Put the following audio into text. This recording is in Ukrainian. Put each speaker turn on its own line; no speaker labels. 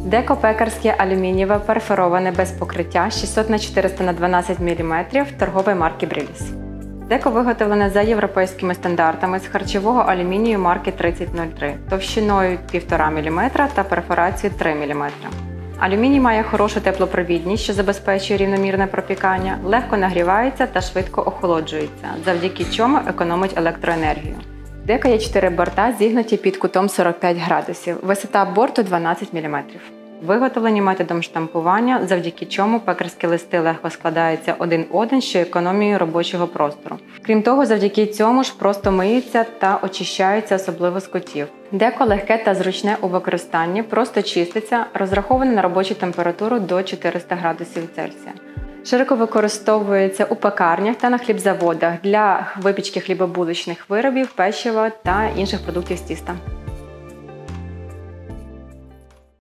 Деко пекарське алюмінієве перфороване без покриття 600х400х12 мм торгової марки Бриліс. Деко виготовлене за європейськими стандартами з харчового алюмінію марки 3003 товщиною 1,5 мм та перфорацією 3 мм. Алюміній має хорошу теплопровідність, що забезпечує рівномірне пропікання, легко нагрівається та швидко охолоджується, завдяки чому економить електроенергію. Деко є 4 борта, зігнуті під кутом 45 градусів, висота борту 12 мм. Виготовлені методом штампування, завдяки чому пекарські листи легко складаються один-один, що економіює робочого простору. Крім того, завдяки цьому ж просто миються та очищаються, особливо з кутів. Деко легке та зручне у використанні, просто чиститься, розраховане на робочу температуру до 400 градусів Цельсія. Широко використовується у пекарнях та на хлібзаводах для випічки хлібобулочних виробів, печива та інших продуктів з тіста.